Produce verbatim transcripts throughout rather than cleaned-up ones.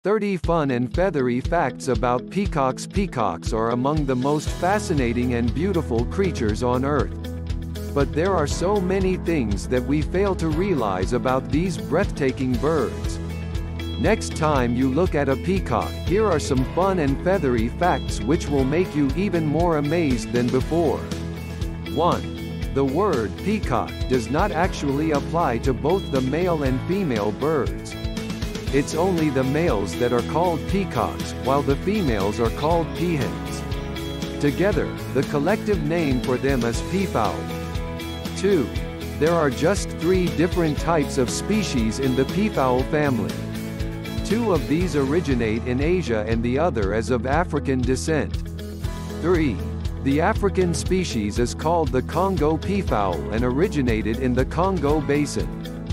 thirty fun and feathery facts about peacocks. Peacocks are among the most fascinating and beautiful creatures on Earth. But there are so many things that we fail to realize about these breathtaking birds. Next time you look at a peacock, here are some fun and feathery facts which will make you even more amazed than before. one. The word peacock does not actually apply to both the male and female birds. It's only the males that are called peacocks, while the females are called peahens. Together, the collective name for them is peafowl. two. There are just three different types of species in the peafowl family. Two of these originate in Asia and the other is of African descent. three. The African species is called the Congo peafowl and originated in the Congo Basin.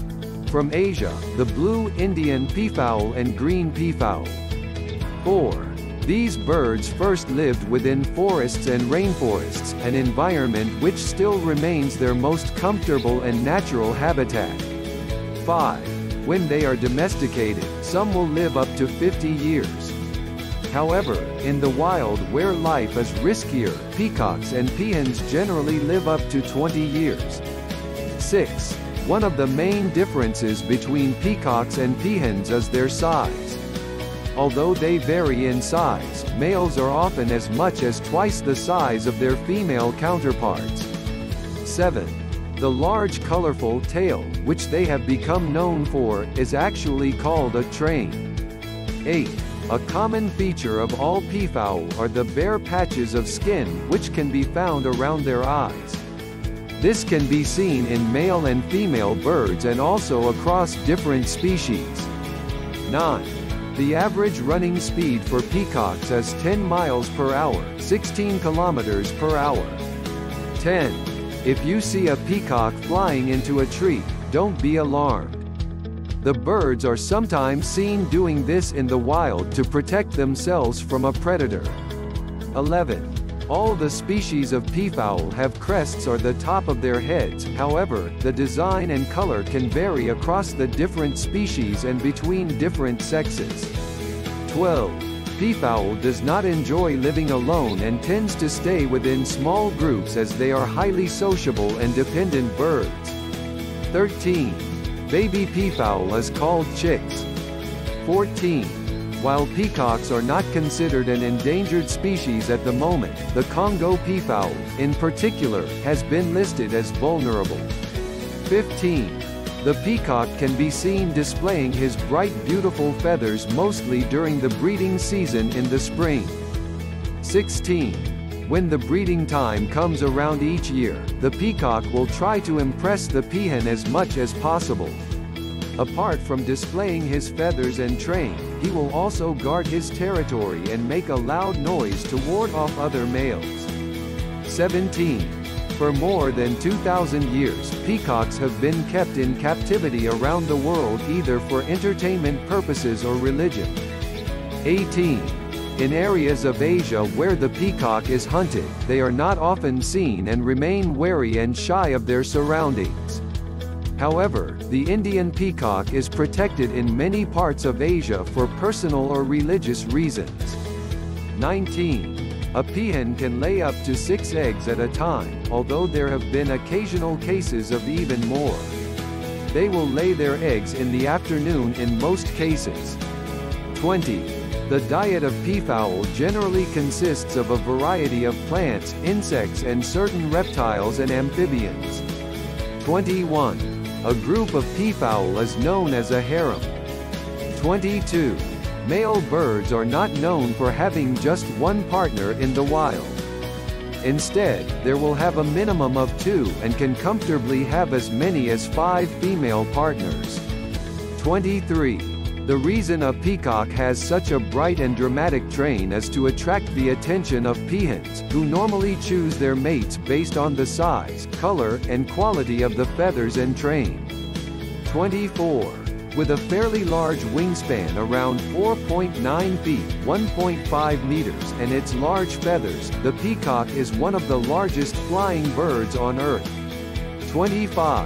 From Asia, the blue Indian peafowl and green peafowl. four. These birds first lived within forests and rainforests, an environment which still remains their most comfortable and natural habitat. five. When they are domesticated, some will live up to fifty years. However, in the wild where life is riskier, peacocks and peahens generally live up to twenty years. six. One of the main differences between peacocks and peahens is their size. Although they vary in size, males are often as much as twice the size of their female counterparts. seven. The large colorful tail, which they have become known for, is actually called a train. eight. A common feature of all peafowl are the bare patches of skin which can be found around their eyes. This can be seen in male and female birds and also across different species. nine. The average running speed for peacocks is ten miles per hour, sixteen kilometers per hour. ten. If you see a peacock flying into a tree, don't be alarmed. The birds are sometimes seen doing this in the wild to protect themselves from a predator. eleven. All the species of peafowl have crests or the top of their heads, however, the design and color can vary across the different species and between different sexes. twelve. Peafowl does not enjoy living alone and tends to stay within small groups as they are highly sociable and dependent birds. thirteen. Baby peafowl is called chicks. fourteen. While peacocks are not considered an endangered species at the moment, the Congo peafowl, in particular, has been listed as vulnerable. fifteen. The peacock can be seen displaying his bright beautiful feathers mostly during the breeding season in the spring. sixteen. When the breeding time comes around each year, the peacock will try to impress the peahen as much as possible. Apart from displaying his feathers and train, he will also guard his territory and make a loud noise to ward off other males. seventeen. For more than two thousand years, peacocks have been kept in captivity around the world either for entertainment purposes or religion. eighteen. In areas of Asia where the peacock is hunted, they are not often seen and remain wary and shy of their surroundings. However, the Indian peacock is protected in many parts of Asia for personal or religious reasons. nineteen. A peahen can lay up to six eggs at a time, although there have been occasional cases of even more. They will lay their eggs in the afternoon in most cases. twenty. The diet of peafowl generally consists of a variety of plants, insects and certain reptiles and amphibians. twenty-one. A group of peafowl is known as a harem. twenty-two. Male birds are not known for having just one partner in the wild. Instead, there will have a minimum of two and can comfortably have as many as five female partners. twenty-three. The reason a peacock has such a bright and dramatic train is to attract the attention of peahens, who normally choose their mates based on the size, color, and quality of the feathers and train. twenty-four. With a fairly large wingspan around four point nine feet (one point five meters) and its large feathers, the peacock is one of the largest flying birds on Earth. twenty-five.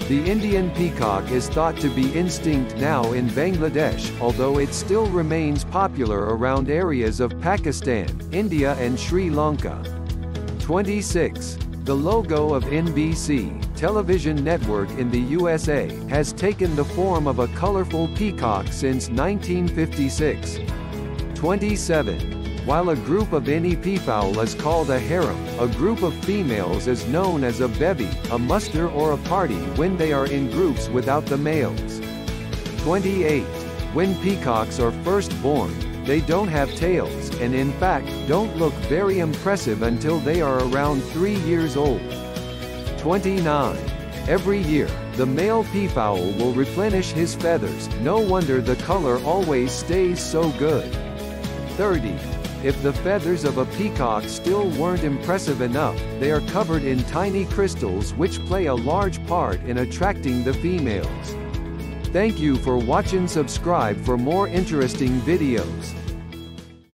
The Indian peacock is thought to be extinct now in Bangladesh, although it still remains popular around areas of Pakistan, India and Sri Lanka. twenty-six. The logo of N B C, television network in the U S A, has taken the form of a colorful peacock since nineteen fifty-six. twenty-seven. While a group of any peafowl is called a harem, a group of females is known as a bevy, a muster or a party when they are in groups without the males. twenty-eight. When peacocks are first born, they don't have tails, and in fact, don't look very impressive until they are around three years old. twenty-nine. Every year, the male peafowl will replenish his feathers, no wonder the color always stays so good. thirty. If the feathers of a peacock still weren't impressive enough, they are covered in tiny crystals which play a large part in attracting the females. Thank you for watching. Subscribe for more interesting videos.